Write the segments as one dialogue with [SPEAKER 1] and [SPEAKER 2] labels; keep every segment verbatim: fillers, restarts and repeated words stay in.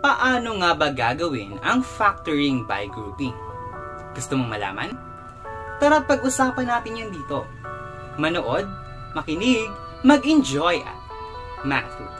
[SPEAKER 1] paano nga ba gagawin ang factoring by grouping? Gusto mong malaman? Tara't pag-usapan natin yan dito. Manood, makinig, mag-enjoy at matuto.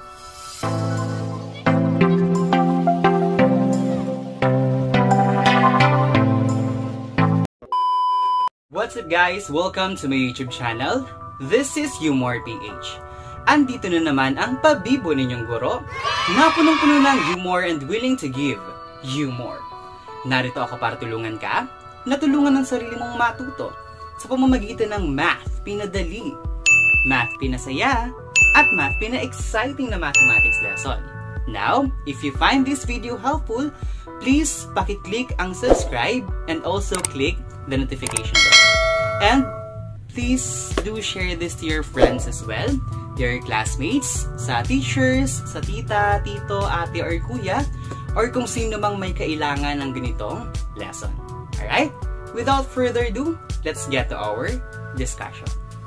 [SPEAKER 1] What's up guys? Welcome to my YouTube channel. This is Humor P H. Andito na naman ang pabibo ninyong guro na punong-puno ng humor and willing to give humor. Narito ako para tulungan ka, natulungan ng sarili mong matuto sa pamamagitan ng math pinadali, math pinasaya, at math pina-exciting na mathematics lesson. Now, if you find this video helpful, please paki-click ang subscribe and also click the notification bell. And please do share this to your friends as well, your classmates, sa teachers, sa tita, tito, ate, or kuya, or kung sino mang may kailangan ng ganitong lesson. Alright? Without further ado, let's get to our discussion.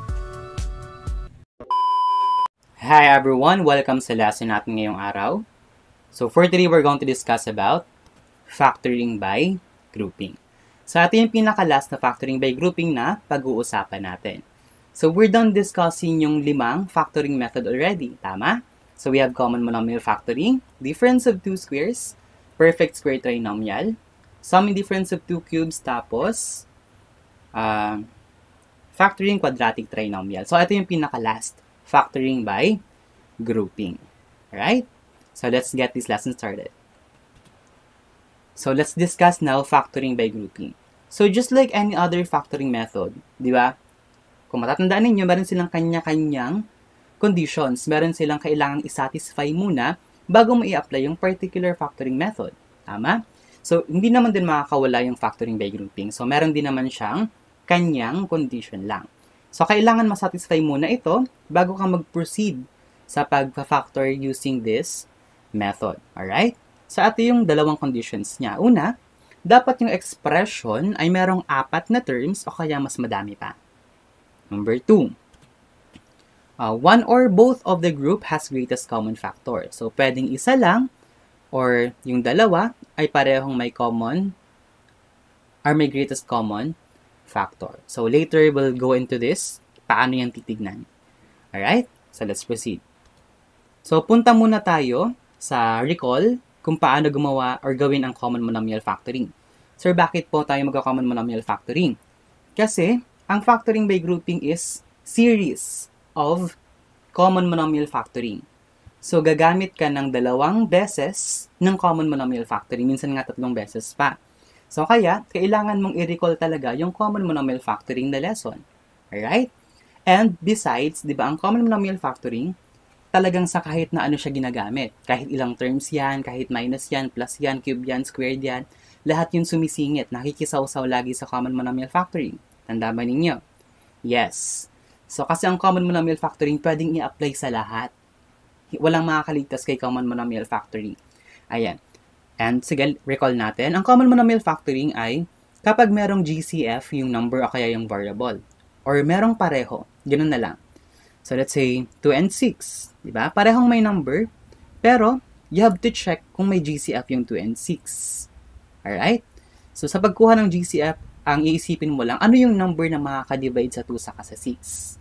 [SPEAKER 1] Hi everyone! Welcome sa lesson natin ngayong araw. So for today, we're going to discuss about factoring by grouping. So ito yung pinaka-last na factoring by grouping na pag-uusapan natin. So we're done discussing yung limang factoring method already, tama? So we have common monomial factoring, difference of two squares, perfect square trinomial, summing difference of two cubes, tapos uh, factoring quadratic trinomial. So ito yung pinaka-last, factoring by grouping. Alright? So let's get this lesson started. So let's discuss now factoring by grouping. So just like any other factoring method, di ba? Kung matatandaan ninyo, meron silang kanya-kanyang conditions. Meron silang kailangang isatisfy muna bago mo i-apply yung particular factoring method. Tama? So hindi naman din makakawala yung factoring by grouping. So meron din naman siyang kanyang condition lang. So kailangan masatisfy muna ito bago ka mag-proceed sa pag-factor using this method. Alright? So, ito yung dalawang conditions niya. Una, dapat yung expression ay merong apat na terms o kaya mas madami pa. Number two, uh, one or both of the group has greatest common factor. So, pwedeng isa lang or yung dalawa ay parehong may common or may greatest common factor. So, later we'll go into this. Paano yan titignan? Alright? So, let's proceed. So, punta muna tayo sa recall kung paano gumawa or gawin ang common monomial factoring. Sir, bakit po tayo magka-common monomial factoring? Kasi, ang factoring by grouping is series of common monomial factoring. So, gagamit ka ng dalawang beses ng common monomial factoring. Minsan nga tatlong beses pa. So, kaya, kailangan mong i-recall talaga yung common monomial factoring na lesson. Alright? And besides, di ba, ang common monomial factoring, talagang sa kahit na ano siya ginagamit. Kahit ilang terms yan, kahit minus yan, plus yan, cube yan, squared yan, lahat yun sumisingit. Nakikisaw-saw lagi sa common monomial factoring. Tanda ba ninyo? Yes. So, kasi ang common monomial factoring pwedeng i-apply sa lahat. Walang makakaligtas kay common monomial factoring. Ayan. And sige, recall natin. Ang common monomial factoring ay kapag merong G C F, yung number o kaya yung variable. Or merong pareho. Ganun na lang. So, let's say, two and six. Diba? Parehong may number, pero you have to check kung may G C F yung two and six. Alright? So, sa pagkuha ng G C F, ang iisipin mo lang, ano yung number na makaka-divide sa two saka sa six?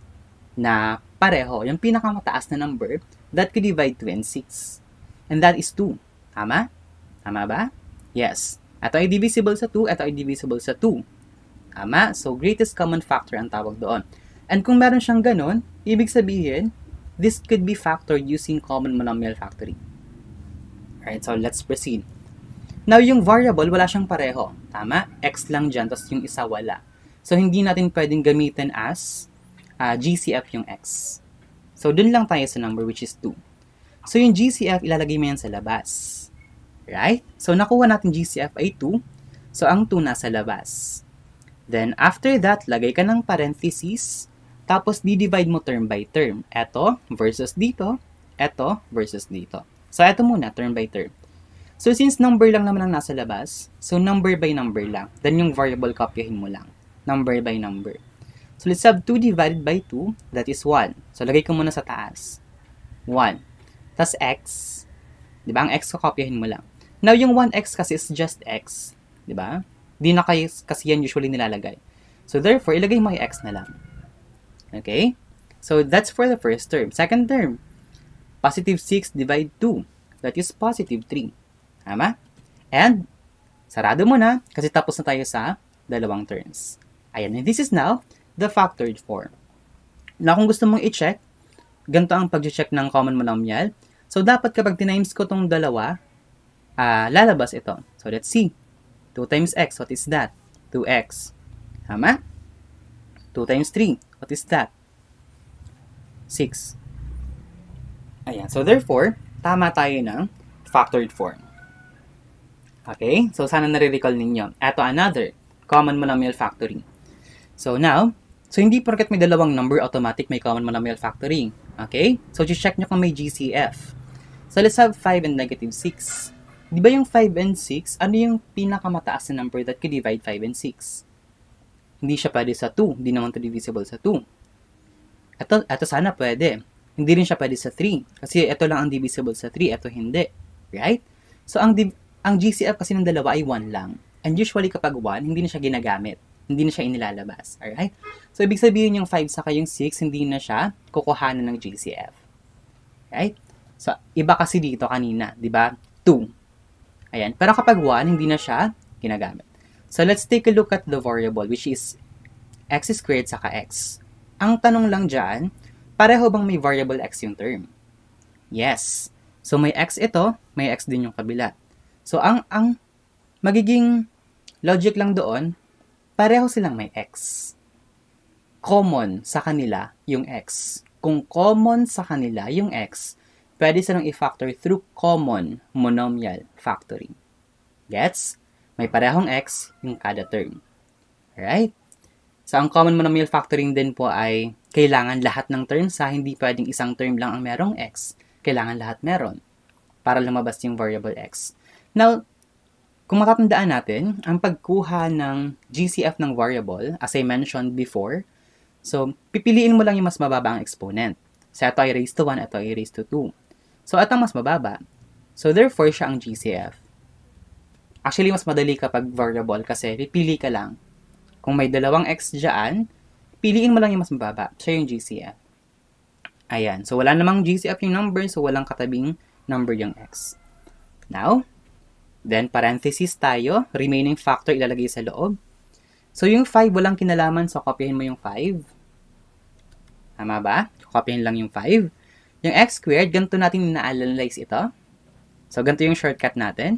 [SPEAKER 1] Na pareho, yung pinakamataas na number that could divide two and six. And that is two. Tama? Tama ba? Yes. Ito ay divisible sa two, ito ay divisible sa two. Tama? So, greatest common factor ang tawag doon. And kung meron siyang ganun, ibig sabihin, this could be factored using common monomial factoring. Alright, so let's proceed. Now, yung variable, wala siyang pareho. Tama? X lang dyan, tapos yung isa wala. So, hindi natin pwedeng gamitin as uh, G C F yung X. So, dun lang tayo sa number, which is two. So, yung G C F, ilalagay mo yan sa labas. Right? So, nakuha natin G C F ay two. So, ang two nasa labas. Then, after that, lagay ka ng parentheses. Tapos, di-divide mo term by term. Ito versus dito. Ito versus dito. So, ito muna, term by term. So, since number lang naman ang nasa labas, so number by number lang. Then, yung variable, kopyahin mo lang. Number by number. So, let's have two divided by two. That is one. So, lagay ko muna sa taas. one. Tapos, x. Di ba? Ang x kakopyahin mo lang. Now, yung one x kasi is just x. Di ba? Di na kayo, kasi yan usually nilalagay. So, therefore, ilagay mo yung x na lang. Okay? So, that's for the first term. Second term, positive six divide two. That is positive three. Tama? And, sarado mo na, kasi tapos na tayo sa dalawang terms. Ayan. And this is now the factored form. Now, kung gusto mong i-check, ganito ang pag-check ng common monomial. So, dapat kapag tinimes ko tong dalawa, uh, lalabas ito. So, let's see. two times x, what is that? two x. Tama? two times three, what is that? six. Ayan. So, therefore, tama tayo ng factored form. Okay? So, sana nare-recall ninyo. Ito, another common monomial factoring. So, now, so hindi porket may dalawang number, automatic may common monomial factoring. Okay? So, check nyo kung may G C F. So, let's have five and negative six. Di ba yung five and six, ano yung pinakamataas na number that could divide five and six? Hindi siya pwede sa two. Hindi naman ito divisible sa two. Ito, ito sana pwede. Hindi rin siya pwede sa three. Kasi ito lang ang divisible sa three, ito hindi. Right? So, ang, ang G C F kasi ng dalawa ay one lang. And usually kapag one, hindi na siya ginagamit. Hindi na siya inilalabas. Alright? So, ibig sabihin yung five saka yung six, hindi na siya kukuhanan ng G C F. Right? So, iba kasi dito kanina. Di ba? two. Ayan. Pero kapag one, hindi na siya ginagamit. So, let's take a look at the variable, which is x squared saka x. Ang tanong lang dyan, pareho bang may variable x yung term? Yes. So, may x ito, may x din yung kabila. So, ang, ang magiging logic lang doon, pareho silang may x. Common sa kanila yung x. Kung common sa kanila yung x, pwede silang i-factor through common monomial factoring. Gets? May parehong x yung kada term. Alright? So, ang common monomial factoring din po ay kailangan lahat ng terms ha, hindi pwedeng isang term lang ang merong x. Kailangan lahat meron para lumabas yung variable x. Now, kung matatandaan natin, ang pagkuha ng G C F ng variable, as I mentioned before, so, pipiliin mo lang yung mas mababa ang exponent. So, ito ay raised to one, ito ay raised to two. So, ito mas mababa. So, therefore, siya ang G C F. Actually, mas madali kapag variable kasi pipili ka lang. Kung may dalawang x dyan, piliin mo lang yung mas mababa. Siya yung G C F. Ayan. So, wala namang G C F yung number, so walang katabing number yung x. Now, then, parenthesis tayo. Remaining factor ilalagay sa loob. So, yung five, walang kinalaman, so kopyahin mo yung five. Tama ba? Kopyahin lang yung five. Yung x squared, ganito natin na-analyze ito. So, ganito yung shortcut natin.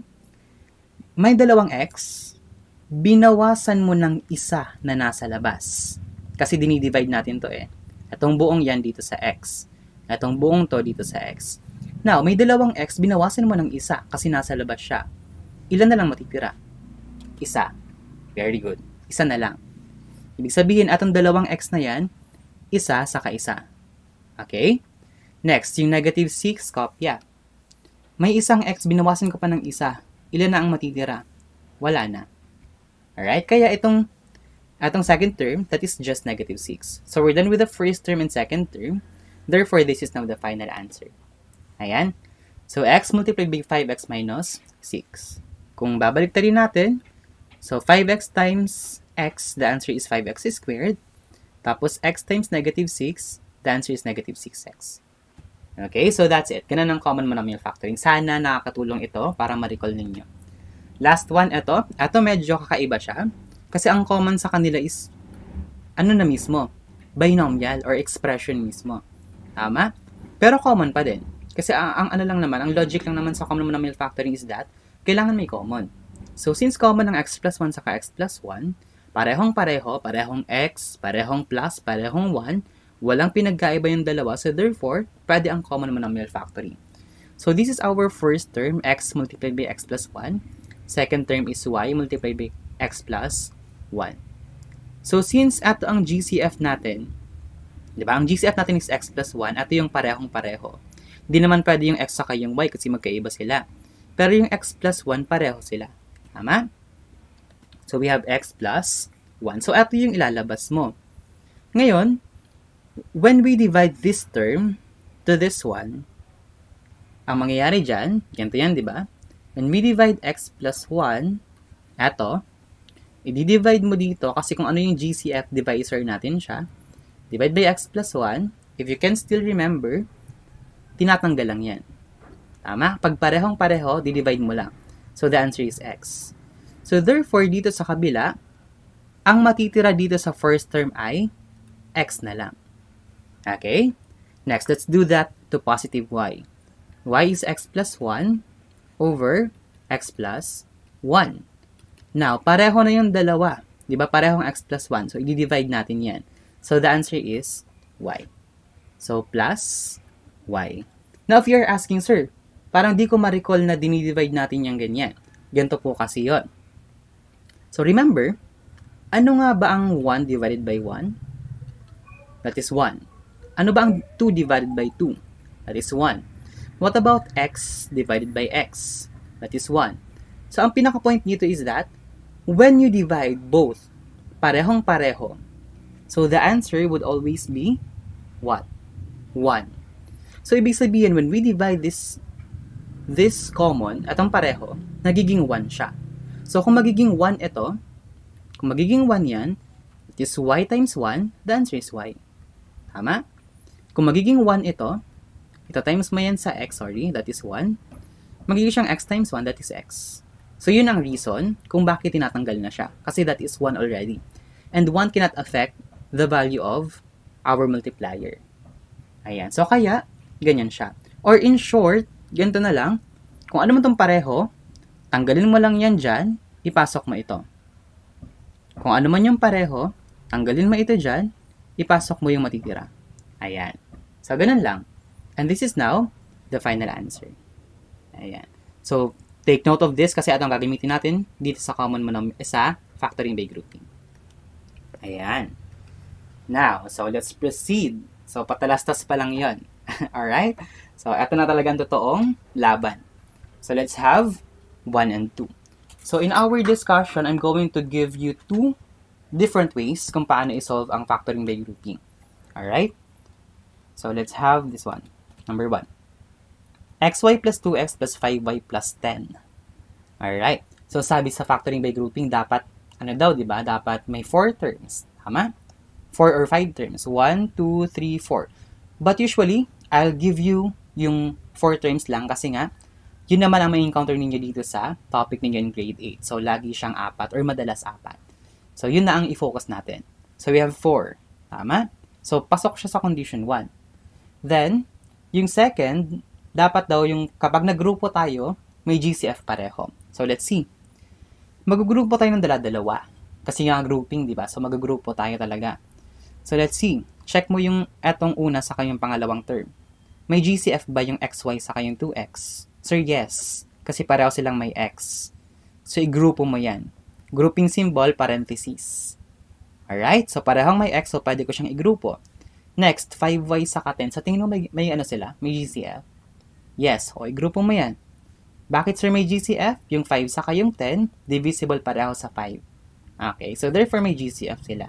[SPEAKER 1] May dalawang x, binawasan mo ng isa na nasa labas. Kasi dinidivide natin to eh. Itong buong yan dito sa x. Itong buong to dito sa x. Now, may dalawang x, binawasan mo ng isa kasi nasa labas siya. Ilan na lang matitira? Isa. Very good. Isa na lang. Ibig sabihin, atong dalawang x na yan, isa saka isa. Okay? Next, yung negative six, kopya. May isang x, binawasan ko pa ng isa. Ilan na ang matitira? Wala na. Alright? Kaya itong, itong second term, that is just negative six. So, we're done with the first term and second term. Therefore, this is now the final answer. Ayan. So, x multiplied by five x minus six. Kung babalik rin natin, so, five x times x, the answer is five x squared. Tapos, x times negative six, the answer is negative six x. Okay, so that's it. Ganun ang common monomial factoring. Sana nakakatulong ito para ma-recall ninyo. Last one, ito. Ito medyo kakaiba siya. Kasi ang common sa kanila is, ano na mismo? Binomial or expression mismo. Tama? Pero common pa din. Kasi ang, ang ano lang naman, ang logic lang naman sa common monomial factoring is that, kailangan may common. So, since common ng x plus one saka x plus one, parehong pareho, parehong x, parehong plus, parehong one, walang pinagkaiba yung dalawa, so therefore, pwede ang common monomial factoring. So, this is our first term, x multiplied by x plus one. Second term is y multiplied by x plus one. So, since ito ang G C F natin, di ba? Ang G C F natin is x plus one, ito yung parehong pareho. Hindi naman pwede yung x saka yung y kasi magkaiba sila. Pero yung x plus one, pareho sila. Tama? So, we have x plus one. So, ito yung ilalabas mo. Ngayon, when we divide this term to this one, Ang mangyayari dyan, ganito yan, di ba? When we divide x plus one, eto, i-divide mo dito kasi kung ano yung G C F divisor natin siya. Divide by x plus one. If you can still remember, tinatanggal lang yan. Tama? Pag parehong pareho, di-divide mo lang. So, the answer is x. So, therefore, dito sa kabila, ang matitira dito sa first term ay x na lang. Okay? Next, let's do that to positive y. Y is x plus one over x plus one. Now, pareho na yung dalawa. Di ba? Parehong x plus one. So, i-divide natin yan. So, the answer is y. So, plus y. Now, if you're asking, sir, parang di ko ma-recall na dinidivide natin yung ganyan. Ganito po kasi yon. So, remember, ano nga ba ang one divided by one? That is one. Ano ba ang two divided by two? That is one. What about x divided by x? That is one. So, ang pinaka-point nito is that when you divide both, parehong pareho, so the answer would always be what? one. So, ibig sabihin, when we divide this this common, atong pareho, nagiging one siya. So, kung magiging one ito, kung magiging one yan, it is y times one, the answer is y. Tama? Kung magiging one ito, ito times mo yan sa x, sorry, that is one. Magiging siyang x times one, that is x. So, yun ang reason kung bakit tinatanggal na siya. Kasi that is one already. And one cannot affect the value of our multiplier. Ayan. So, kaya, ganyan siya. Or in short, ganito na lang. Kung ano man itong pareho, tanggalin mo lang yan dyan, ipasok mo ito. Kung ano man yung pareho, tanggalin mo ito dyan, ipasok mo yung matitira. Ayan. So, ganun lang. And this is now the final answer. Ayan. So, take note of this kasi atong gagamitin natin dito sa common monomial sa factoring by grouping. Ayan. Now, so let's proceed. So, patalastas pa lang yon. Alright? So, ito na talagang totoong laban. So, let's have one and two. So, in our discussion, I'm going to give you two different ways kung paano isolve ang factoring by grouping. Alright? So, let's have this one. Number one. xy plus two x plus five y plus ten. Alright. So, sabi sa factoring by grouping, dapat, ano daw, di ba? Dapat may four terms. Tama? four or five terms. one, two, three, four. But usually, I'll give you yung four terms lang kasi nga, yun naman ang may encounter ninyo dito sa topic ninyo in grade eight. So, lagi siyang apat or madalas apat. So, yun na ang i-focus natin. So, we have four. Tama? So, pasok siya sa condition one. Then, yung second, dapat daw yung kapag nagrupo tayo, may G C F pareho. So, let's see. Magugrupo tayo ng dala-dalawa. Kasi nga grouping, di ba? So, magugrupo tayo talaga. So, let's see. Check mo yung etong una sa kayong pangalawang term. May G C F ba yung xy sa kayong two x? Sir, yes. Kasi pareho silang may x. So, igrupo mo yan. Grouping symbol, parenthesis. Alright? So, parehong may x, so pwede ko siyang igrupo. Next, five y sa ten. Sa tingin mo, may, may ano sila? May G C F? Yes. O, igrupo mo yan. Bakit, sir, may G C F? Yung five sa kayong ten, divisible pareho sa five. Okay. So, therefore, may G C F sila.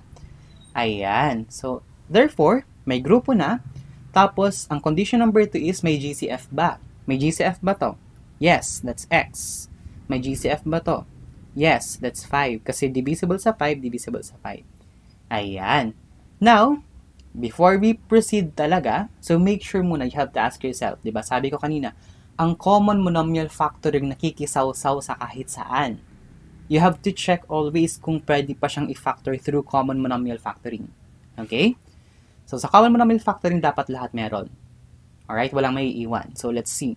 [SPEAKER 1] Ayan. So, therefore, may grupo na. Tapos, ang condition number two is may G C F ba? May G C F ba to? Yes, that's x. May G C F ba to? Yes, that's five. Kasi divisible sa five, divisible sa five. Ayan. Now, before we proceed talaga, so make sure muna you have to ask yourself, di ba? Sabi ko kanina, ang common monomial factoring nakikisaw-saw sa kahit saan. You have to check always kung pwede pa siyang i-factor through common monomial factoring. Okay? So, sa common monomial factoring, dapat lahat meron. Alright? Walang may iiwan. So, let's see.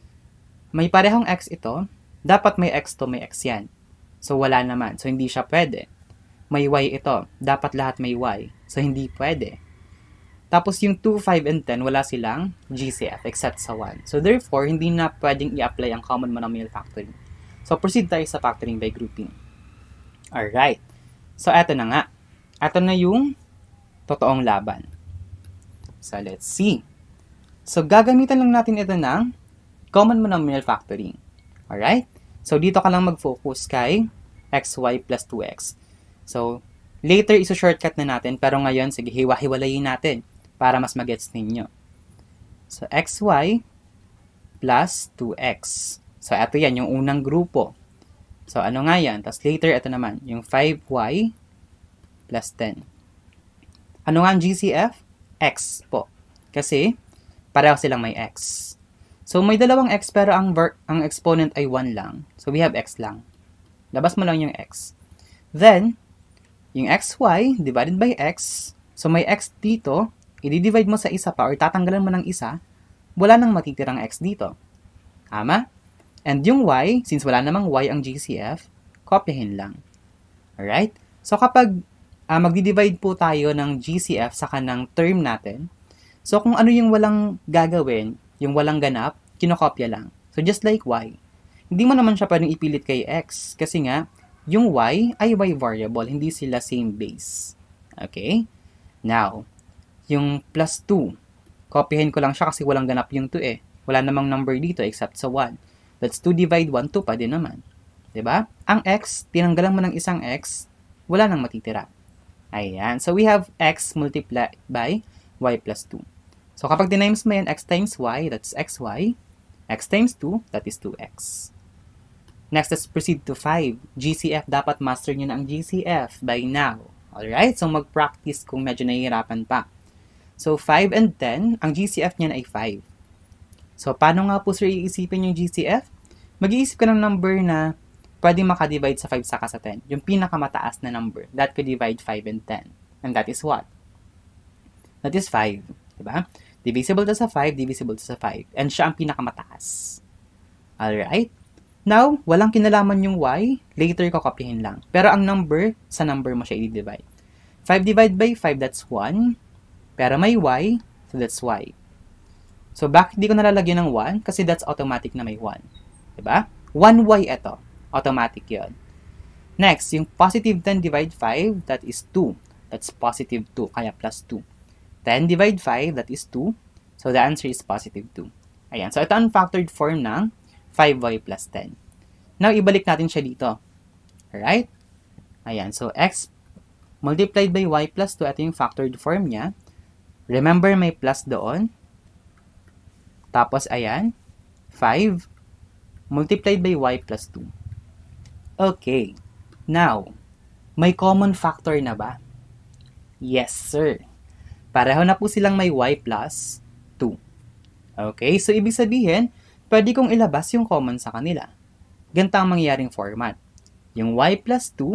[SPEAKER 1] May parehong x ito. Dapat may x to, may x yan. So, wala naman. So, hindi siya pwede. May y ito. Dapat lahat may y. So, hindi pwede. Tapos, yung two, five, and ten, wala silang G C F except sa one. So, therefore, hindi na pwedeng i-apply ang common monomial factoring. So, proceed tayo sa factoring by grouping. Alright. So, eto na nga. Eto na yung totoong laban. So, let's see. So, gagamitan lang natin ito ng common monomial factoring. Alright? So, dito ka lang mag-focus kay xy plus two x. So, later, iso-shortcut na natin. Pero ngayon, sige, hiwa-hiwalayin natin para mas magets ninyo. So, xy plus two x. So, ito yan, yung unang grupo. So, ano nga yan? Tapos later, ito naman, yung five y plus ten. Ano nga ang G C F? X po. Kasi, pareho silang may x. So, may dalawang x pero ang, ang exponent ay one lang. So, we have x lang. Labas mo lang yung x. Then, yung xy divided by x. So, may x dito. I-divide mo sa isa pa or tatanggalan mo ng isa. Wala nang matitirang x dito. Tama? And yung y, since wala namang y ang G C F, kopyahin lang. Alright? So, kapag uh, magdi-divide po tayo ng G C F sa kanang term natin, so kung ano yung walang gagawin, yung walang ganap, kinokopya lang. So, just like y. Hindi mo naman siya pwedeng ipilit kay x kasi nga, yung y ay y variable, hindi sila same base. Okay? Now, yung plus two, kopyahin ko lang siya kasi walang ganap yung two eh. Wala namang number dito except sa one. That's two divide one, two pa din naman. Diba? Ang x, tinanggalan mo ng isang x, wala nang matitira. Ayan. So, we have x multiplied by y plus two. So, kapag dinimes mo yan, x times y, that's xy. X times two, that is two x. Next, let's proceed to five. G C F, dapat master nyo na ang G C F by now. Alright? So, mag-practice kung medyo nahihirapan pa. So, five and ten, ang G C F niyan ay five. So, paano nga po sir iisipin yung G C F? Mag-iisip ka ng number na pwedeng makadivide sa five saka sa ten. Yung pinakamataas na number. That could divide five and ten. And that is what? That is five. Diba? Divisible to sa five, divisible to sa five. And siya ang pinakamataas. Alright? Now, walang kinalaman yung y. Later, kokopyahin lang. Pero ang number, sa number mo siya i-divide. five divided by five, that's one. Pero may y, so that's y. So, bakit di ko nalalagyan ng one? Kasi that's automatic na may one. Diba? one y ito. Automatic yon. Next, yung positive ten divide five, that is two. That's positive two, kaya plus two. ten divide five, that is two. So, the answer is positive two. Ayan. So, ito ang factored form ng five y plus ten. Now, ibalik natin siya dito. Alright? Ayan. So, x multiplied by y plus two, ito yung factored form niya. Remember, may plus doon. Tapos, ayan, five multiplied by y plus two. Okay. Now, may common factor na ba? Yes, sir. Pareho na po silang may y plus two. Okay, so ibig sabihin, pwede kong ilabas yung common sa kanila. Ganito ang mangyaring format. Yung y plus two,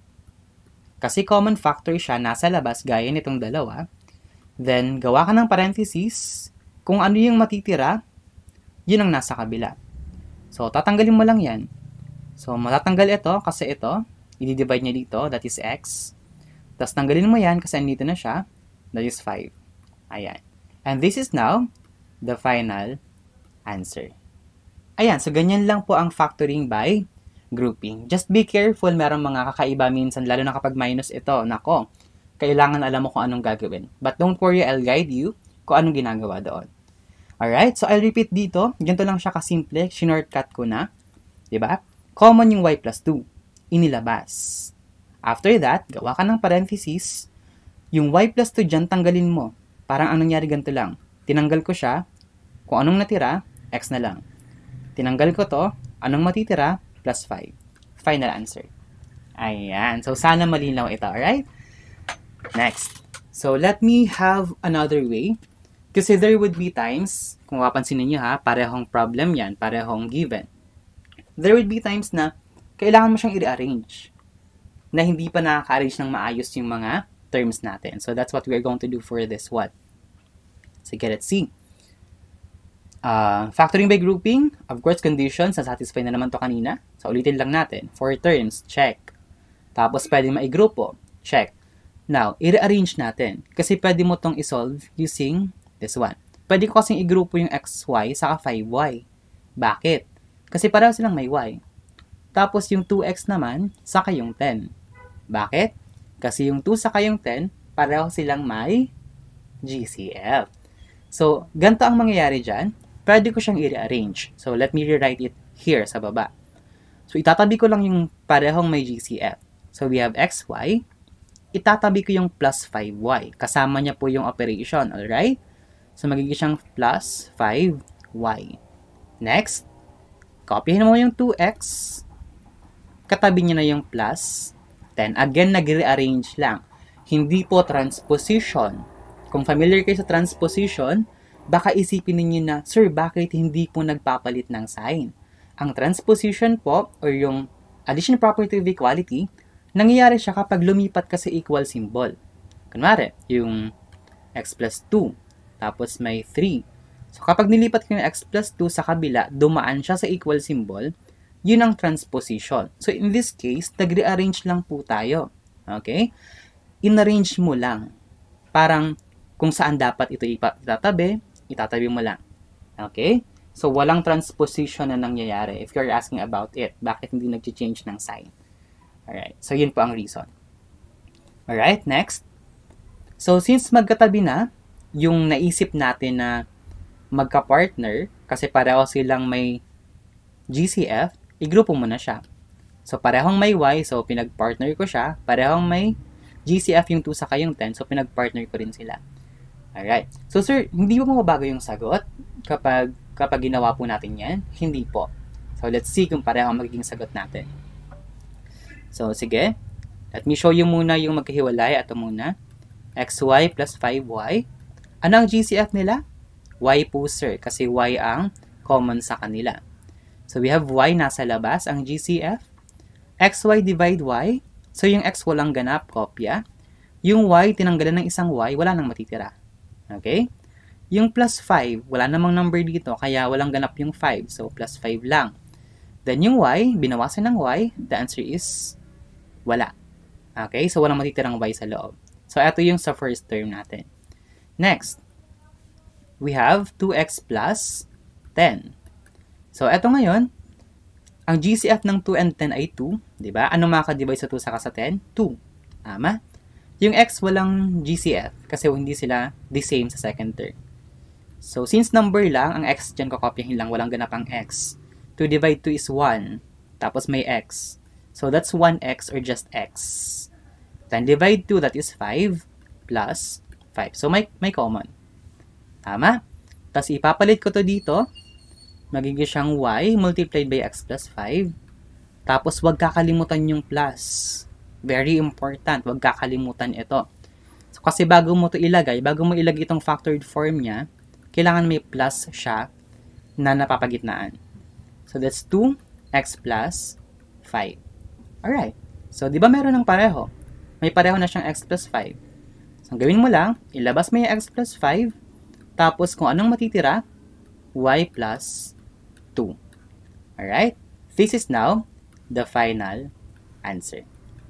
[SPEAKER 1] kasi common factor siya, nasa labas gaya nitong dalawa. Then, gawa ka ng parenthesis. Kung ano yung matitira, yun ang nasa kabila. So, tatanggalin mo lang yan. So, matatanggal ito kasi ito, i-divide niya dito, that is x. Tapos, tanggalin mo yan kasi andito na siya, that is five. Ayan. And this is now the final answer. Ayan, so ganyan lang po ang factoring by grouping. Just be careful, merong mga kakaiba minsan, lalo na kapag minus ito. Nako, kailangan alam mo kung anong gagawin. But don't worry, I'll guide you kung anong ginagawa doon. Alright, so I'll repeat dito. Ganito lang siya kasimple. Shortcut ko na. Diba? Common yung y plus two. Inilabas. After that, gawa ka ng parenthesis. Yung y plus two dyan, tanggalin mo. Parang ang nangyari ganito lang. Tinanggal ko siya. Kung anong natira, x na lang. Tinanggal ko to. Anong matitira? Plus five. Final answer. Ayan. So, sana malinaw ito. Alright? Next. So, let me have another way. Kasi there would be times, kung mapapansin niyo ha, parehong problem yan, parehong given. There would be times na kailangan mo siyang i-rearrange. Na hindi pa nakaka-arrange ng maayos yung mga terms natin. So, that's what we're going to do for this one. Sige, let's see. Uh, factoring by grouping, of course, conditions, satisfy na naman to kanina. So, ulitin lang natin. For terms, check. Tapos, pwede maigrupo, check. Now, i-rearrange natin. Kasi pwede mo tong isolve using this one. Pwede ko kasing igrupo yung xy saka five y. Bakit? Kasi pareho silang may y. Tapos yung two x naman, saka yung ten. Bakit? Kasi yung two saka yung ten, pareho silang may G C F. So, ganito ang mangyayari dyan. Pwede ko siyang i-rearrange. So, let me rewrite it here sa baba. So, itatabi ko lang yung parehong may G C F. So, we have xy. Itatabi ko yung plus five y. Kasama niya po yung operation, alright? So, magiging siyang plus five y. Next, copyhin mo yung two x. Katabi niya na yung plus. Then, again, nag-rearrange lang. Hindi po transposition. Kung familiar kayo sa transposition, baka isipin ninyo na, Sir, bakit hindi po nagpapalit ng sign? Ang transposition po, or yung addition property of equality, nangyayari siya kapag lumipat ka sa equal symbol. Kunwari, yung x plus two, tapos may three. So, kapag nilipat ko yung x plus two sa kabila, dumaan siya sa equal symbol, yun ang transposition. So, in this case, nag-rearrange lang po tayo. Okay? In-arrange mo lang. Parang kung saan dapat ito itatabi, itatabi mo lang. Okay? So, walang transposition na nangyayari if you're asking about it. Bakit hindi nag-change ng sign? Alright. So, yun po ang reason. Alright, next. So, since magkatabi na, yung naisip natin na magka-partner, kasi pareho silang may G C F, i-grupo mo na siya. So, parehong may Y, so pinag-partner ko siya. Parehong may G C F yung two sa kayong ten, so pinag-partner ko rin sila. Alright. So, sir, hindi ba mababago yung sagot kapag, kapag ginawa po natin yan? Hindi po. So, let's see kung pareho ang magiging sagot natin. So, sige. Let me show you muna yung magkahiwalay. Ito muna. xy plus five y. Ano ang G C F nila? Y po, sir. Kasi y ang common sa kanila. So, we have y nasa labas. Ang G C F. Xy divide y. So, yung x walang ganap, kopya. Yung y, tinanggalan ng isang y, wala nang matitira. Okay? Yung plus five, wala namang number dito, kaya walang ganap yung five. So, plus five lang. Then, yung y, binawasan ng y, the answer is wala. Okay? So, walang matitirang y sa loob. So, ito yung sa first term natin. Next, we have two x plus ten. So, ito ngayon, ang G C F ng two and ten ay two. Diba? Ano makaka-divide sa two saka sa ten? two. Tama? Yung x walang G C F kasi hindi sila the same sa second term. So, since number lang, ang x dyan kakopyahin lang, walang ganap ang x. two divide two is one. Tapos may x. So, that's one x or just x. ten divide two, that is five plus five. So, may, may common. Tama? Tapos, ipapalit ko to dito. Magiging siyang y multiplied by x plus five. Tapos, wag kakalimutan yung plus. Very important. Wag kakalimutan ito. So, kasi bago mo to ilagay, bago mo ilagay itong factored form niya, kailangan may plus siya na napapagitnaan. So, that's two x plus five. Alright. So, di ba meron ng pareho? May pareho na siyang x plus five. So, ang gawin mo lang, ilabas mo yung x plus five, tapos kung anong matitira, y plus two. Alright? This is now the final answer.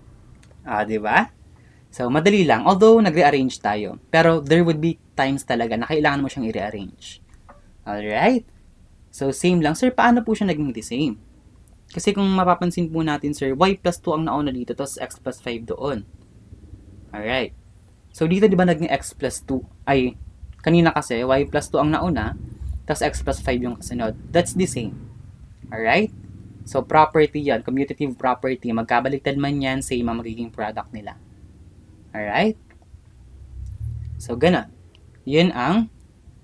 [SPEAKER 1] Ah, di ba? So, madali lang. Although, nag-rearrange tayo. Pero, there would be times talaga na kailangan mo siyang i-rearrange. Alright? So, same lang. Sir, paano po siya naging the same? Kasi kung mapapansin po natin, sir, y plus two ang nauna dito, tapos x plus five doon. Alright. So, dito di ba naging x plus two? Ay, kanina kasi, y plus two ang nauna, tapos x plus five yung kasunod. That's the same. Alright? So, property yan, commutative property. Magkabaliktad man yan, same ang magiging product nila. Alright? So, ganun. Yun ang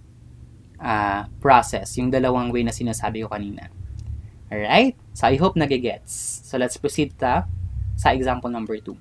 [SPEAKER 1] uh, process, yung dalawang way na sinasabi ko kanina. Alright? So, I hope nagigets. So, let's proceed ta sa example number two.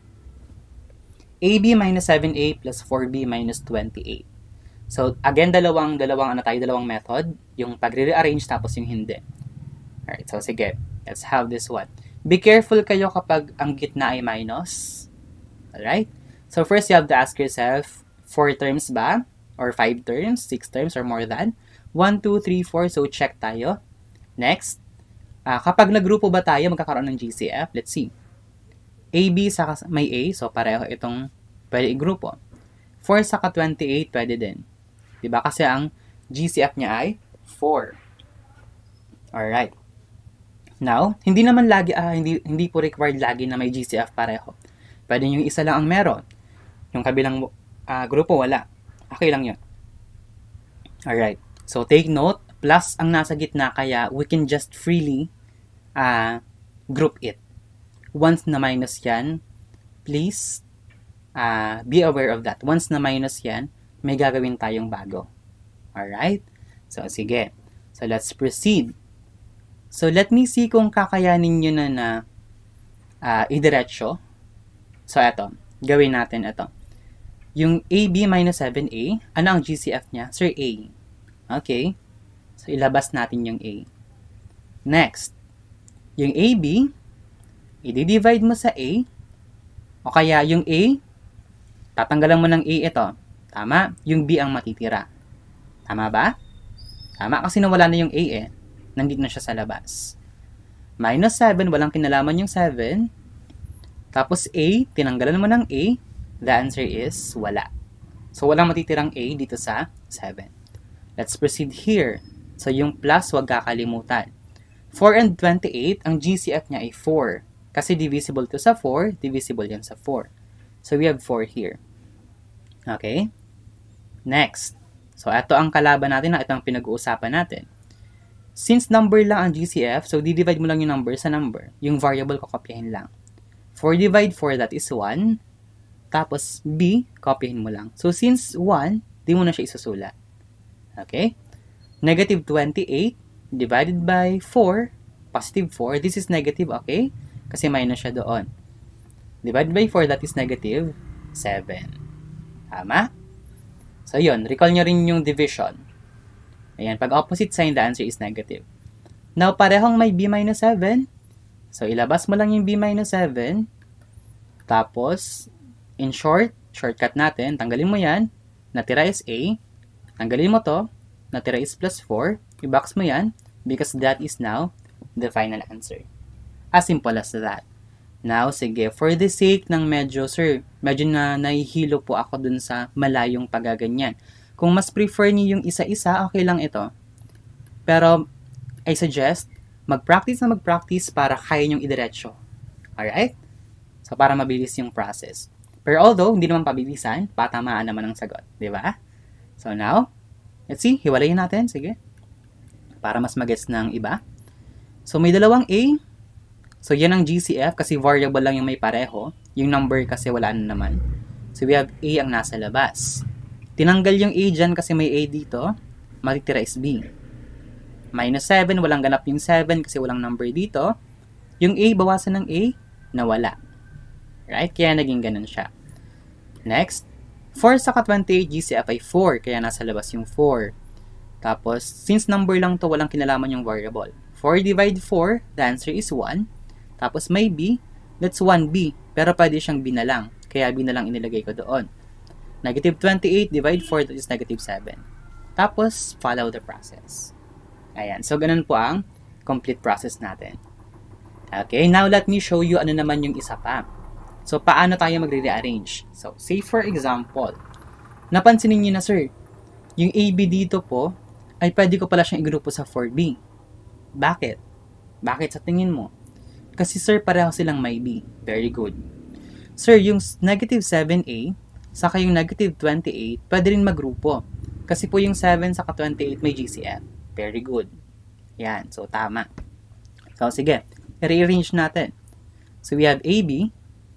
[SPEAKER 1] A B minus seven A plus four B minus twenty-eight. So, again, dalawang, dalawang, ano tayo, dalawang method. Yung pagre-rearrange tapos yung hindi. Alright, so sige. Let's have this one. Be careful kayo kapag ang gitna ay minus. Alright? So, first you have to ask yourself, four terms ba? Or five terms? six terms or more than? one, two, three, four. So, check tayo. Next, uh, kapag nagrupo ba tayo, magkakaroon ng G C F? Let's see. A, B, saka may A. So, pareho itong pwede i-grupo. four saka twenty-eight, pwede din. Diba? Kasi ang G C F niya ay four. Alright. Now, hindi naman lagi, ah, hindi, hindi po required lagi na may G C F pareho. Pwede yung isa lang ang meron. Yung kabilang uh, grupo, wala. Okay lang yun. Alright. So, take note, plus ang nasa gitna, kaya we can just freely uh, group it. Once na minus yan, please uh, be aware of that. Once na minus yan, may gagawin tayong bago. Alright? So, sige. So, let's proceed. So, let me see kung kakayanin nyo na na uh, idiretso. So, eto. Gawin natin ito. Yung A B minus seven A, ano ang G C F niya? Sir, A. Okay. So, ilabas natin yung A. Next, yung A B, i-divide mo sa A, o kaya yung A, tatanggalan mo ng A ito. Tama? Yung B ang matitira. Tama ba? Tama, kasi nawala na yung A eh. Nandito na siya sa labas. Minus seven, walang kinalaman yung seven. Tapos A, tinanggalan mo ng A, the answer is wala. So, walang matitirang A dito sa seven. Let's proceed here. So, yung plus, wag kakalimutan. four and twenty-eight, ang G C F niya ay four. Kasi divisible to sa four, divisible yan sa four. So, we have four here. Okay? Next. So, ito ang kalaban natin na ito ang pinag-uusapan natin. Since number lang ang G C F, so, di-divide mo lang yung number sa number. Yung variable, kokopyahin lang. four divide four, that is one. Tapos, B, kopyahin mo lang. So, since one, di mo na siya isusulat. Okay? Negative twenty-eight divided by four, positive four. This is negative, okay? Kasi minus siya doon. Divided by four, that is negative seven. Tama? So, yun. Recall nyo rin yung division. Ayan. Pag opposite sign, the answer is negative. Now, parehong may B minus seven. So, ilabas mo lang yung B minus seven. Tapos, in short, shortcut natin, tanggalin mo yan. Natira is A. Tanggalin mo to. Natira is plus four. I-box mo yan because that is now the final answer. As simple as that. Now, sige, for the sake ng medyo, sir, medyo na nahihilo po ako dun sa malayong pagaganyan. Kung mas prefer niyo yung isa-isa, okay lang ito. Pero, I suggest, mag-practice na mag-practice para kaya nyong idiretso. Alright? So, para mabilis yung process. Pero although, hindi naman pabilisan, patamaan naman ang sagot. Diba? So, now, let's see, hiwalayin natin. Sige. Para mas mag-guess ng iba. So, may dalawang A. So, yan ang G C F kasi variable lang yung may pareho. Yung number kasi wala na naman. So, we have A ang nasa labas. Tinanggal yung A dyan kasi may A dito. Matitira is B. Minus seven, walang ganap yung seven kasi walang number dito. Yung A, bawasan ng A, nawala. Right? Kaya naging ganun siya. Next, four saka twenty-eight, G C F ay four. Kaya nasa labas yung four. Tapos, since number lang to, walang kinalaman yung variable. four divide four, the answer is one. Tapos may B, that's one B. Pero pwede siyang B na lang. Kaya B na lang inilagay ko doon. Negative twenty-eight divide four, that is negative seven. Tapos, follow the process. Ayan. So, ganun po ang complete process natin. Okay, now let me show you ano naman yung isa pa. So, paano tayo magre-rearrange? So, say for example, napansin niyo na, sir, yung A B dito po, ay pwede ko pala siyang igrupo sa four B. Bakit? Bakit sa tingin mo? Kasi, sir, pareho silang may B. Very good. Sir, yung negative seven A, saka yung negative twenty-eight, pwede rin magrupo. Kasi po yung seven saka twenty-eight may G C F. Very good. Yan. So, tama. So, sige. I-rearrange natin. So, we have A B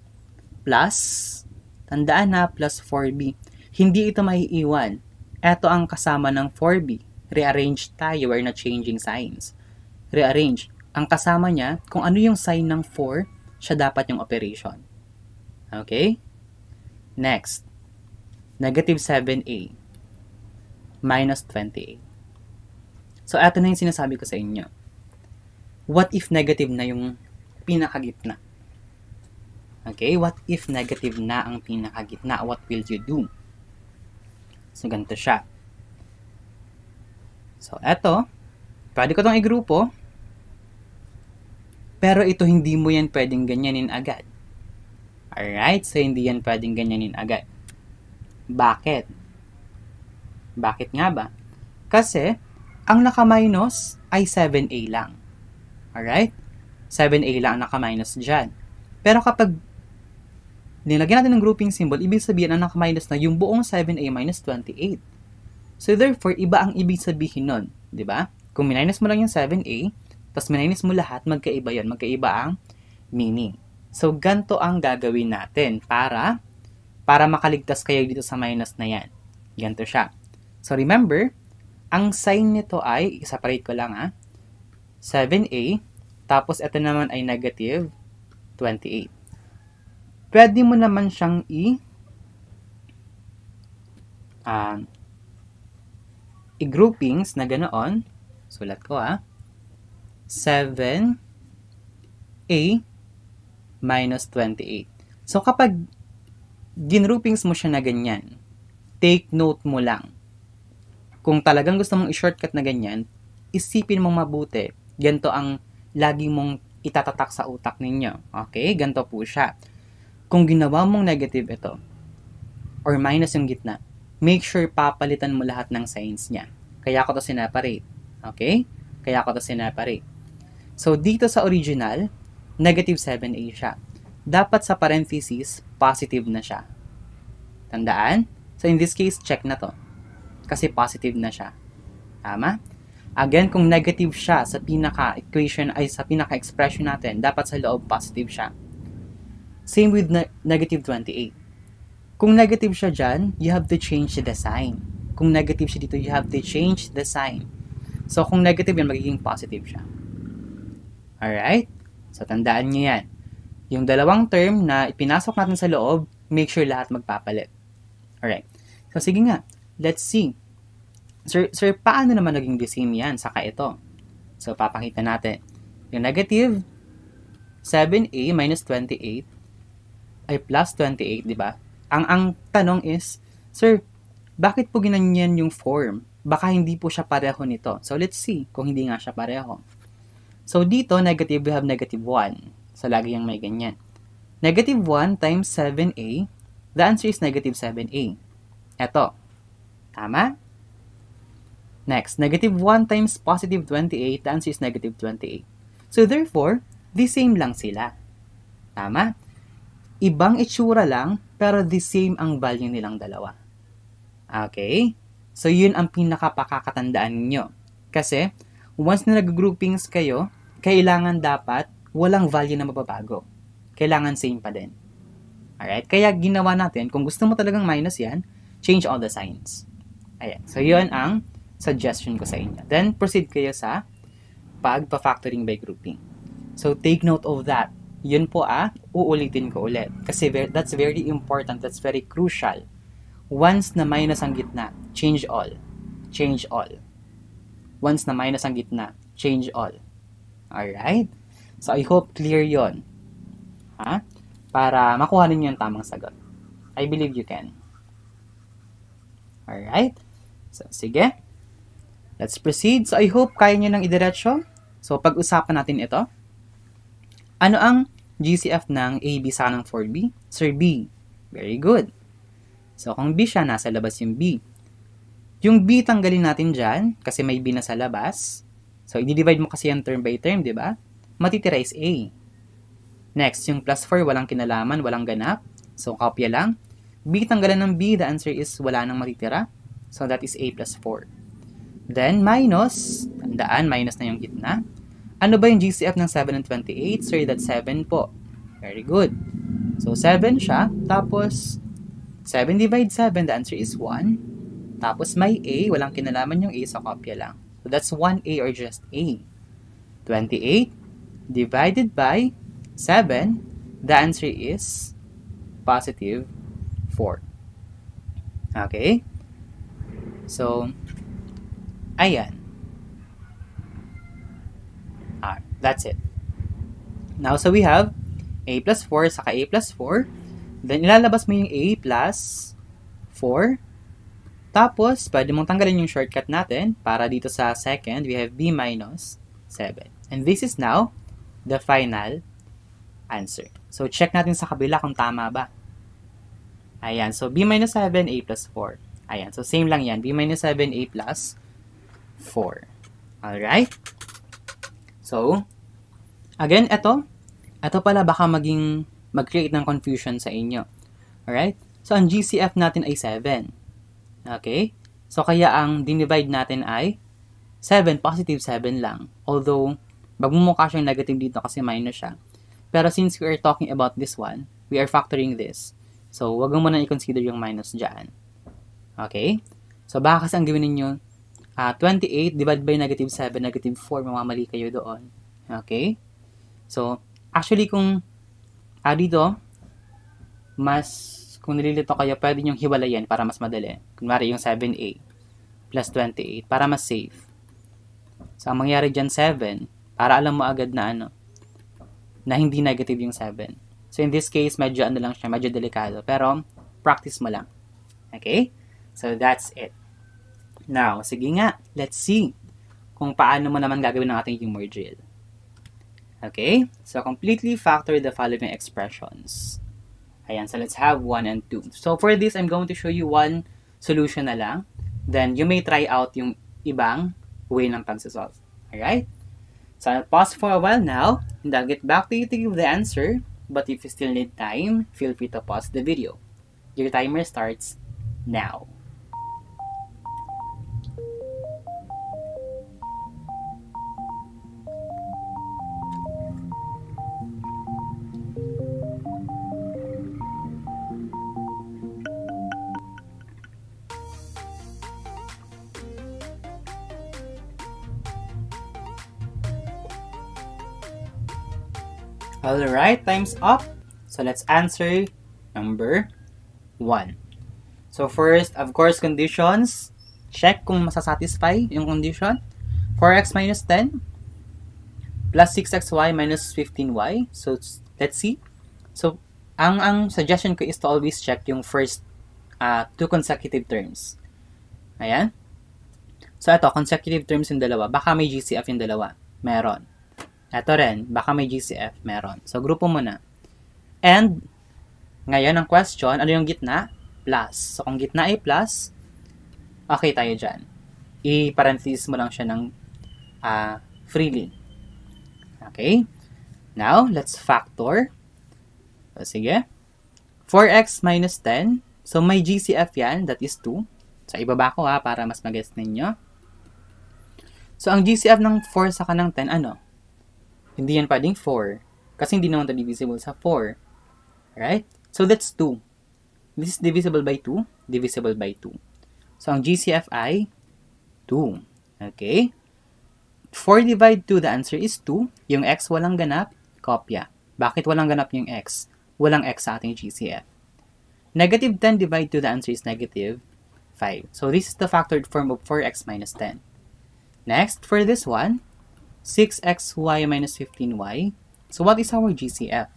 [SPEAKER 1] plus, tandaan na, plus four B. Hindi ito maiiwan. Ito ang kasama ng four B. Rearrange tayo. We're not changing signs. Rearrange. Ang kasama niya, kung ano yung sign ng four, siya dapat yung operation. Okay? Next. Negative seven A minus twenty-eight. So, ito na yung sinasabi ko sa inyo. What if negative na yung pinakagitna? Okay? What if negative na ang pinakagitna? What will you do? So, ganito siya. So, ito, pwede ko itong igrupo, pero ito hindi mo yan pwedeng ganyanin agad. Alright? So, hindi yan pwedeng ganyanin agad. Bakit? Bakit nga ba? Kasi, ang naka-minus ay seven A lang. Alright? seven A lang ang naka-minus dyan. Pero kapag nilagyan natin ng grouping symbol, ibig sabihin ang naka-minus na yung buong seven A minus twenty-eight. So, therefore, iba ang ibig sabihin nun. Diba? Kung minus mo lang yung seven A, tapos minus mo lahat, magkaiba yon, magkaiba ang meaning. So, ganito ang gagawin natin para para makaligtas kayo dito sa minus na yan. Ganito siya. So, remember, ang sign nito ay, i-separate ko lang ha, seven a, tapos ito naman ay negative twenty-eight. Pwede mo naman siyang i- uh, i-groupings na ganoon. Sulat ko ah. seven a minus twenty-eight. So kapag ginroupings mo siya na ganyan, take note mo lang. Kung talagang gusto mong i-shortcut na ganyan, isipin mong mabuti. Ganito ang lagi mong itatatak sa utak ninyo. Okay? Ganito po siya. Kung ginawa mong negative ito, or minus yung gitna, make sure papalitan mo lahat ng signs niya. Kaya ko to sineparate. Okay? Kaya ko to sineparate. So, dito sa original, negative seven a siya. Dapat sa parentheses, positive na siya. Tandaan? So, in this case, check na to. Kasi positive na siya. Tama? Again, kung negative siya sa pinaka-equation, ay sa pinaka-expression natin, dapat sa loob, positive siya. Same with ne- negative twenty-eight. Kung negative siya dyan, you have to change the sign. Kung negative siya dito, you have to change the sign. So, kung negative yan, magiging positive siya. Alright? So, tandaan nyo yan. Yung dalawang term na ipinasok natin sa loob, make sure lahat magpapalit. Alright. So, sige nga. Let's see. Sir, sir, paano naman naging the same yan? Saka ito. So, papakita natin. Yung negative seven a minus twenty-eight ay plus twenty-eight, di ba? Ang, ang tanong is, sir, bakit po ginanyan yung form? Baka hindi po siya pareho nito. So, let's see kung hindi nga siya pareho. So, dito, negative, we have negative one. So, lagi yung may ganyan. Negative one times seven a, the answer is negative seven a. Eto. Tama? Next, negative one times positive twenty-eight, the answer is negative twenty-eight. So, therefore, the same lang sila. Tama? Ibang itsura lang, pero the same ang value nilang dalawa. Okay? So, yun ang pinakapakakatandaan nyo. Kasi, once na nag-groupings kayo, kailangan dapat walang value na mababago. Kailangan same pa din. Alright? Kaya ginawa natin, kung gusto mo talagang minus yan, change all the signs. Ayan. So, yun ang suggestion ko sa inyo. Then, proceed kayo sa pagpa-factoring by grouping. So, take note of that. Yun po ah, uulitin ko ulit. Kasi that's very important. That's very crucial. Once na minus ang gitna, change all. Change all. Once na minus ang gitna, change all. Alright? So, I hope clear yon, ha? Para makuha ninyo yung tamang sagot. I believe you can. Alright? So, sige. Let's proceed. So, I hope kaya nyo nang idiretso. So, pag-usapan natin ito. Ano ang G C F ng A B sa ng four B? Sir, B. Very good. So, kung B siya, nasa labas yung B. Yung B, tanggalin natin dyan, kasi may B na sa labas. So, i-divide mo kasi yan term by term, di ba? Matitira is A. Next, yung plus four, walang kinalaman, walang ganap. So, kopya lang. B, tanggalan ng B, the answer is wala nang matitira. So, that is A plus four. Then, minus, tandaan, minus na yung gitna. Ano ba yung G C F ng seven and twenty-eight? Sir, that's seven po. Very good. So, seven siya. Tapos, seven divided seven, the answer is one. Tapos, may A. Walang kinalaman yung A, so kopya lang. So, that's one A or just A. twenty-eight divided by seven, the answer is positive four. Okay? So, ayan. Ah, that's it. Now, so we have A plus four saka A plus four. Then, ilalabas mo yung A plus four. Tapos, pwede mong tanggalin yung shortcut natin. Para dito sa second, we have B minus seven. And this is now the final answer. So, check natin sa kabila kung tama ba. Ayan. So, B minus seven, A plus four. Ayan. So, same lang yan. B minus seven, A plus four. Alright? So, again, ito. Ito pala baka maging mag-create ng confusion sa inyo. Alright? So, ang G C F natin ay seven. Okay? So, kaya ang dinivide natin ay seven, positive seven lang. Although, magmumukha siyang negative dito kasi minus siya. Pero since we are talking about this one, we are factoring this. So, wag mo muna i-consider yung minus dyan. Okay? So, baka kasi ang gawin ninyo, uh, twenty-eight divided by negative seven, negative four, mamamali kayo doon. Okay? So, actually, kung ah, dito, mas, kung nililito kayo, pwede nyo hiwalayan para mas madali. Kunwari, yung seven a plus twenty-eight, para mas safe. So, ang mangyari dyan, seven, para alam mo agad na ano, na hindi negative yung seven. So, in this case, medyo ano lang siya, medyo delikado. Pero, practice mo lang. Okay? So, that's it. Now, sige nga, let's see kung paano mo naman gagawin ng ating humor drill. Okay? So, completely factor the following expressions. Ayan, so let's have one and two. So, for this, I'm going to show you one solution na lang. Then, you may try out yung ibang way ng pagsasolve. Alright? So, I'll pause for a while now, and I'll get back to you to give the answer. But if you still need time, feel free to pause the video. Your timer starts now. Alright, time's up. So let's answer number one. So first, of course, conditions. Check kung masasatisfy yung condition. four x minus ten plus six x y minus fifteen y. So let's see. So ang ang suggestion ko is to always check yung first uh, two consecutive terms. Ayan. So ito, consecutive terms yung dalawa. Baka may G C F yung dalawa. Meron. Ito rin, baka may G C F, meron. So, grupo mo na. And, ngayon ang question, ano yung gitna? Plus. So, kung gitna ay plus, okay tayo dyan. I-parenthesis mo lang siya ng uh, freely. Okay? Now, let's factor. So, sige. four x minus ten. So, may G C F yan, that is two. So, ibaba ko ha, para mas mag-guess ninyo. So, ang G C F ng four saka ng ten, ano? Hindi yan pwedeng four. Kasi hindi naman ito divisible sa four. Right? So, that's two. This is divisible by two. Divisible by two. So, ang G C F ay two. Okay? four divide two, the answer is two. Yung x walang ganap, kopya. Bakit walang ganap yung x? Walang x sa ating G C F. Negative ten divide two, the answer is negative five. So, this is the factored form of four x minus ten. Next, for this one, six x y minus fifteen y. So, what is our G C F?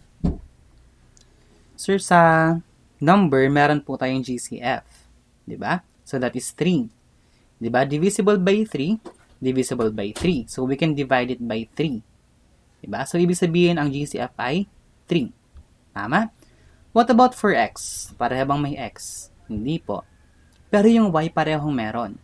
[SPEAKER 1] Sir, sa number, meron po tayong G C F. Diba? So, that is three. Diba? Divisible by three, divisible by three. So, we can divide it by three. Diba? So, ibig sabihin, ang G C F ay three. Tama? What about for x? Pareho bang may x? Hindi po. Pero yung y parehong meron.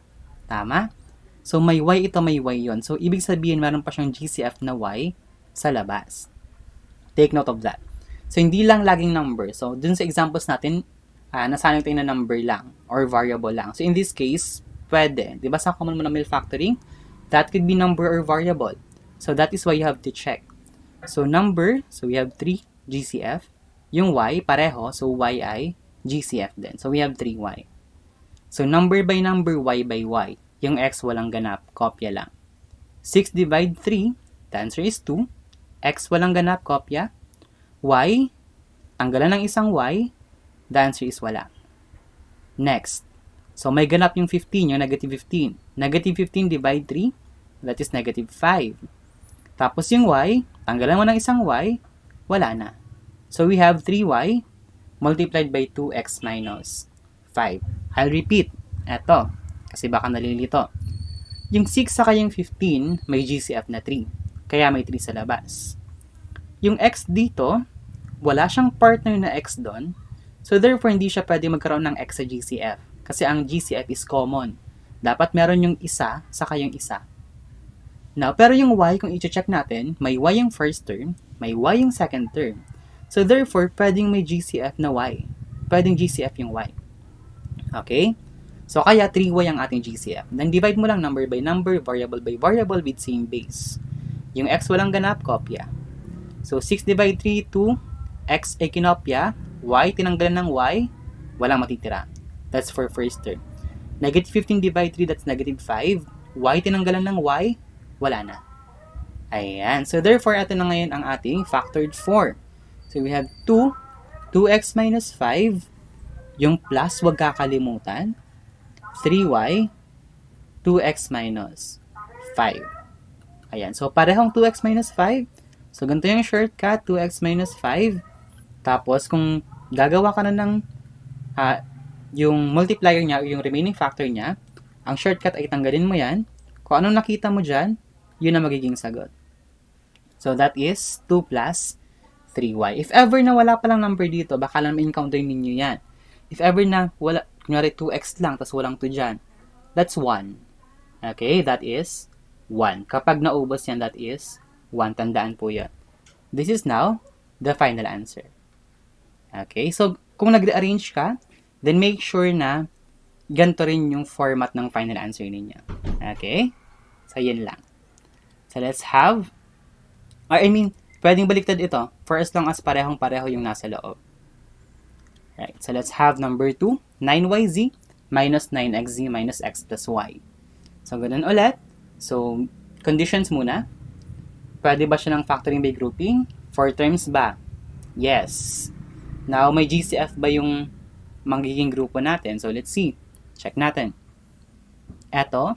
[SPEAKER 1] Tama? So, may y ito, may y yon. So, ibig sabihin, meron pa siyang G C F na y sa labas. Take note of that. So, hindi lang laging number. So, dun sa examples natin, uh, nasanay tayo na number lang or variable lang. So, in this case, pwede. Diba sa common monomial factoring, that could be number or variable. So, that is why you have to check. So, number, so we have three G C F. Yung y, pareho. So, y ay G C F din. So, we have three y. So, number by number, y by y. Yung x walang ganap, kopya lang. six divide three, the answer is two. X walang ganap, kopya. Y, tanggalan ng isang y, the answer is wala. Next. So, may ganap yung fifteen, yung negative fifteen. Negative fifteen divide three, that is negative five. Tapos yung y, tanggalan mo ng isang y, wala na. So, we have three y multiplied by two x minus five. I'll repeat. Eto. Kasi baka nalilito. Yung six saka yung fifteen, may G C F na three. Kaya may three sa labas. Yung x dito, wala siyang partner na x doon. So, therefore, hindi siya pwede magkaroon ng x sa G C F. Kasi ang G C F is common. Dapat meron yung isa, saka yung isa. Now, pero yung y, kung i-check natin, may y yung first term, may y yung second term. So, therefore, pwedeng may G C F na y. Pwedeng G C F yung y. Okay? So, kaya three y ang ating G C F. Then, divide mo lang number by number, variable by variable with same base. Yung x walang ganap, kopya. So, six divide three, two. X ay kinopya. Y, tinanggalan ng y. Walang matitira. That's for first term. Negative fifteen divide three, that's negative five. Y, tinanggalan ng y, wala na. Ayan. So, therefore, ito na ngayon ang ating factored four. So, we have two, two x minus five, yung plus, wag kakalimutan, three y, two x minus five. Ayan. So, parehong two x minus five. So, ganito yung shortcut, two x minus five. Tapos, kung gagawa ka na ng uh, yung multiplier niya, yung remaining factor niya, ang shortcut ay tanggalin mo yan. Kung anong nakita mo dyan, yun ang magiging sagot. So, that is two plus three y. If ever na wala palang number dito, baka lang ma-encounter ninyo yan. If ever na wala, kunyari two x lang, tas walang two dyan, that's one. Okay, that is one. Kapag naubos yan, that is one. Tandaan po yan. This is now the final answer. Okay, so kung nag-rearrange ka, then make sure na ganito rin yung format ng final answer ninyo. Okay? So, yun lang. So, let's have I mean, pwedeng baliktad ito for as long as parehong-pareho yung nasa loob. Right. So, let's have number two, nine y z minus nine x z minus x plus y. So, ganun ulit. So, conditions muna. Pwede ba siya ng factoring by grouping? Four terms ba? Yes. Now, may G C F ba yung magiging grupo natin? So, let's see. Check natin. Eto,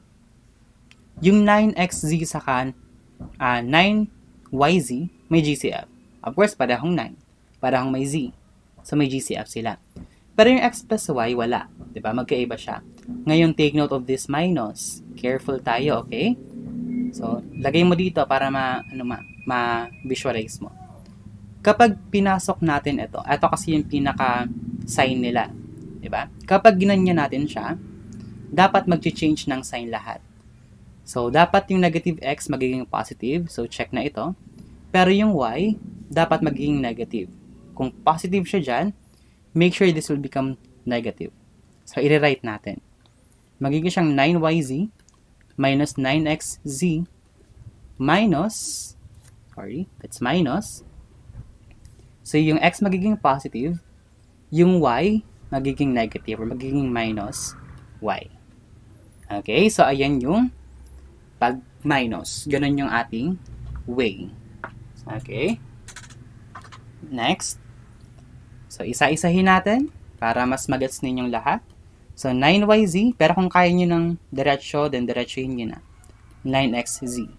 [SPEAKER 1] yung nine x z saka uh, nine y z, may G C F. Of course, parehong nine. Parehong may z. So, may G C F sila. Pero yung x plus y, wala. Diba? Magkaiba siya. Ngayon, take note of this minus. Careful tayo, okay? So, lagay mo dito para ma, ano ma, ma-visualize mo. Kapag pinasok natin ito, ito kasi yung pinaka-sign nila. Diba? Kapag ginanyan natin siya, dapat mag-change ng sign lahat. So, dapat yung negative x magiging positive. So, check na ito. Pero yung y, dapat magiging negative. Kung positive siya dyan, make sure this will become negative. So, i-rewrite natin. Magiging siyang nine y z minus nine x z minus, sorry, that's minus. So, yung x magiging positive, yung y magiging negative or magiging minus y. Okay, so ayan yung pag minus. Ganun yung ating way. Okay. Next. So, isa-isahin natin para mas magets ninyong lahat. So, nine y z, pero kung kaya nyo ng diretsyo, then diretsyohin nyo na. nine x z.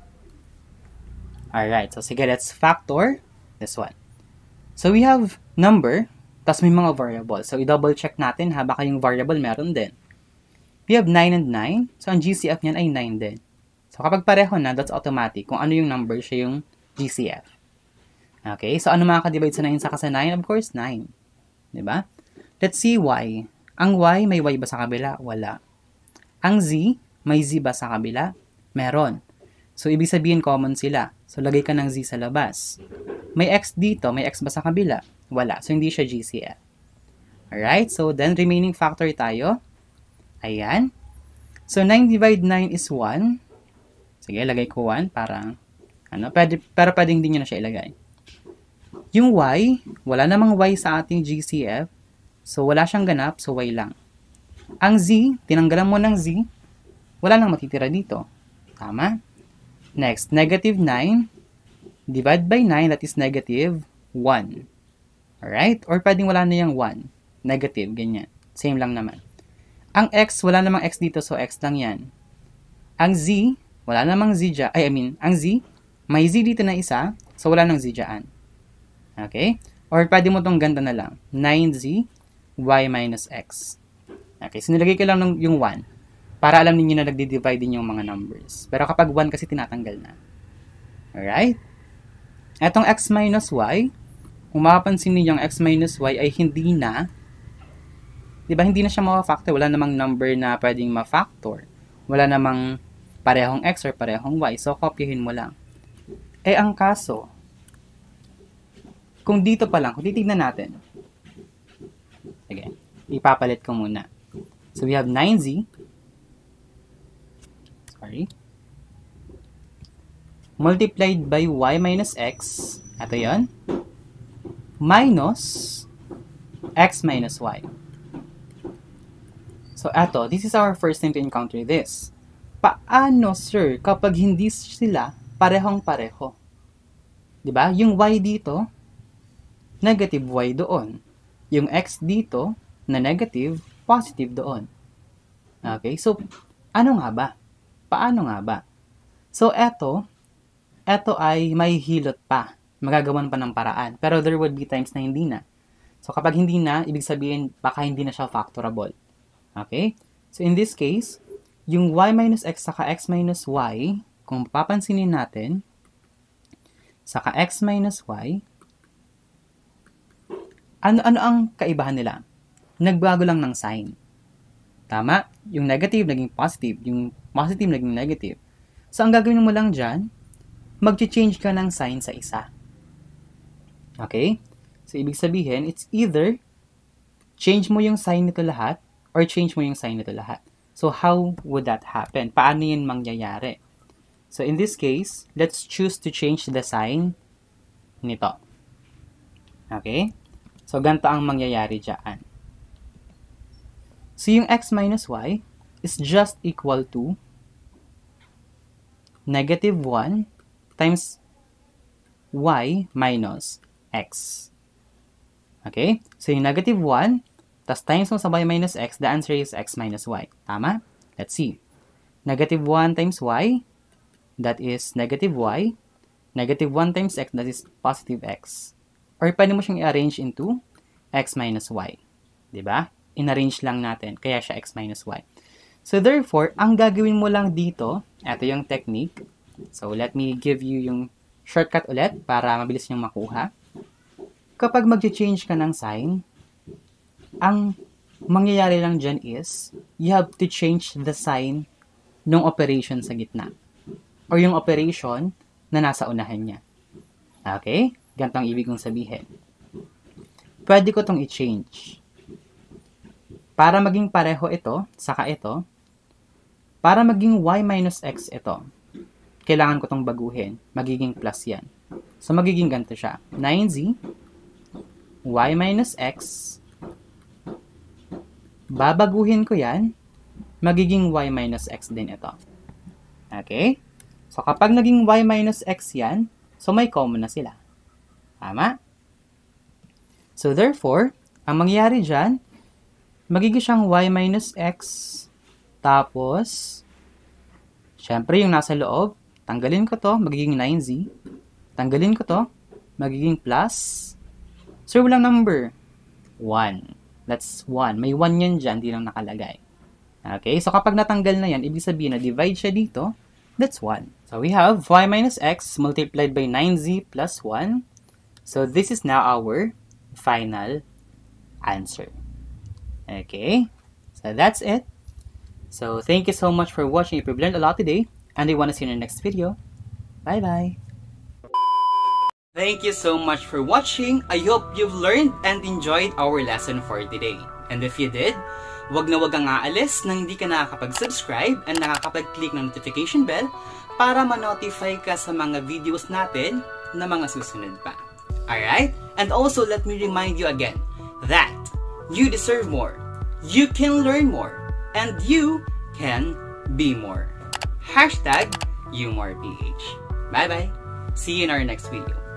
[SPEAKER 1] Alright, so sige, let's factor this one. So, we have number, tas may mga variable. So, i-double check natin ha, baka yung variable meron din. We have nine and nine. So, ang G C F niyan ay nine din. So, kapag pareho na, that's automatic. Kung ano yung number, siya yung G C F. Okay, so ano makaka-divide sa nine saka sa nine? Of course, nine. Diba? Let's see y. Ang y, may y ba sa kabila? Wala. Ang z, may z ba sa kabila? Meron. So, ibig sabihin, common sila. So, lagay ka ng z sa labas. May x dito, may x ba sa kabila? Wala. So, hindi siya G C F. Alright, so then, remaining factor tayo. Ayan. So, nine divide nine is one. Sige, lagay ko one para, ano, pwede, pero pwedeng din nyo na siya ilagay. Yung y, wala namang y sa ating G C F. So, wala siyang ganap, so y lang. Ang z, tinanggalan mo ng z, wala nang matitira dito. Tama? Next, negative nine, divide by nine, that is negative one. Alright? Or pwedeng wala na yung one. Negative, ganyan. Same lang naman. Ang x, wala namang x dito, so x lang yan. Ang z, wala namang z dyan. Ay, I mean, ang z, may z dito na isa, so wala nang z dyan. Okay? Or pwede mo itong ganda na lang. nine z, y minus x. Okay, so nilagay ko lang ng, yung one para alam niyo na nagdi-divide din yung mga numbers. Pero kapag one kasi tinatanggal na. Alright? Etong x minus y, kung makapansin niyo yung x minus y ay hindi na, di ba, hindi na siya ma-factor. Wala namang number na pwedeng ma-factor. Wala namang parehong x or parehong y. So, kopyahin mo lang. Eh, ang kaso, kung dito pa lang, kung titignan natin, sige, ipapalit ko muna. So, we have nine z, sorry, multiplied by y minus x, ito yun, minus x minus y. So, eto, this is our first time to encounter this. Paano, sir, kapag hindi sila parehong-pareho? Diba? Yung y dito, negative y doon. Yung x dito, na negative, positive doon. Okay? So, ano nga ba? Paano nga ba? So, eto, eto ay may hilot pa. Magagawan pa ng paraan. Pero there would be times na hindi na. So, kapag hindi na, ibig sabihin, baka hindi na siya factorable. Okay? So, in this case, yung y minus x saka x minus y, kung papansinin natin, saka x minus y, ano-ano ang kaibahan nila? Nagbago lang ng sign. Tama? Yung negative naging positive, yung positive naging negative. So, ang gagawin mo lang dyan, mag-change ka ng sign sa isa. Okay? So, ibig sabihin, it's either change mo yung sign nito lahat or change mo yung sign nito lahat. So, how would that happen? Paano yun mangyayari? So, in this case, let's choose to change the sign nito. Okay? So, ganito ang mangyayari dyan. So, yung x minus y is just equal to negative one times y minus x. Okay? So, yung negative one, tas times mo sa y minus x, the answer is x minus y. Tama? Let's see. Negative one times y, that is negative y. Negative one times x, that is positive x. Or pwede mo siyang i-arrange into x minus y. Diba? In-arrange lang natin, kaya siya x minus y. So, therefore, ang gagawin mo lang dito, ito yung technique. So, let me give you yung shortcut ulit para mabilis niyong makuha. Kapag mag-change ka ng sign, ang mangyayari lang dyan is, you have to change the sign ng operation sa gitna. Or yung operation na nasa unahan niya. Okay? Ganito ang ibig kong sabihin. Pwede ko itong i-change. Para maging pareho ito, saka ito, para maging y minus x ito, kailangan ko itong baguhin. Magiging plus yan. So, magiging ganito siya. nine z y minus x, babaguhin ko yan, magiging y minus x din ito. Okay? So, kapag naging y minus x yan, so may common na sila. Tama? So, therefore, ang mangyayari dyan, magiging siyang y minus x, tapos, syempre yung nasa loob, tanggalin ko to, magiging nine z, tanggalin ko to, magiging plus, so, walang number, one. That's one. May one yan dyan, di lang nakalagay. Okay? So, kapag natanggal na yan, ibig sabihin na divide siya dito, that's one. So, we have y minus x multiplied by nine z plus one. So, this is now our final answer. Okay? So, that's it. So, thank you so much for watching. If you've learned a lot today, and I want to see you in the next video. Bye-bye! Thank you so much for watching. I hope you've learned and enjoyed our lesson for today. And if you did, wag na wag kang aalis nang hindi ka nakakapag-subscribe and nakakapag-click ng notification bell para ma-notify ka sa mga videos natin na mga susunod pa. Alright? And also, let me remind you again that you deserve more, you can learn more, and you can be more. Hashtag UMorePH. Bye-bye. See you in our next video.